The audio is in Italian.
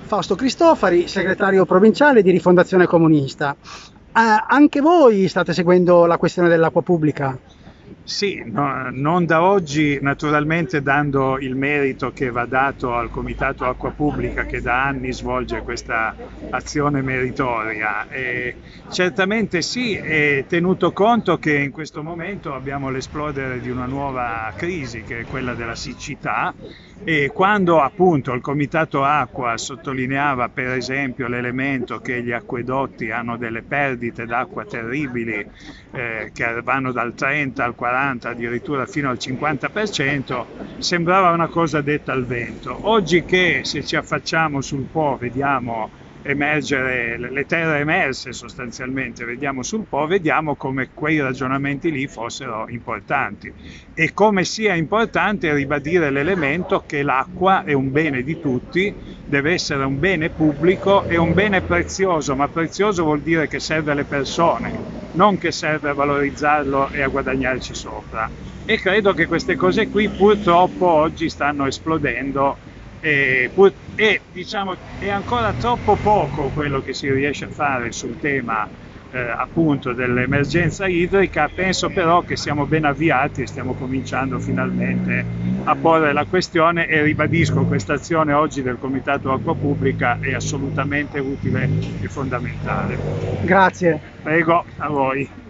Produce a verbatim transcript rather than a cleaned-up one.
Fausto Cristofari, segretario provinciale di Rifondazione Comunista. Eh, anche voi state seguendo la questione dell'acqua pubblica? Sì, no, non da oggi, naturalmente dando il merito che va dato al Comitato Acqua Pubblica che da anni svolge questa azione meritoria. E certamente sì, e tenuto conto che in questo momento abbiamo l'esplodere di una nuova crisi che è quella della siccità, e quando appunto il Comitato Acqua sottolineava per esempio l'elemento che gli acquedotti hanno delle perdite d'acqua terribili, eh, che vanno dal trenta al quaranta addirittura fino al cinquanta per cento, sembrava una cosa detta al vento. Oggi che se ci affacciamo sul Po vediamo emergere le terre emerse sostanzialmente, vediamo sul Po, vediamo come quei ragionamenti lì fossero importanti e come sia importante ribadire l'elemento che l'acqua è un bene di tutti, deve essere un bene pubblico, è un bene prezioso, ma prezioso vuol dire che serve alle persone, non che serve a valorizzarlo e a guadagnarci sopra. E credo che queste cose qui purtroppo oggi stanno esplodendo. E, e diciamo è ancora troppo poco quello che si riesce a fare sul tema eh, appunto dell'emergenza idrica. Penso però che siamo ben avviati e stiamo cominciando finalmente a porre la questione, e ribadisco questa azione oggi del Comitato Acqua Pubblica è assolutamente utile e fondamentale. Grazie. Prego, a voi.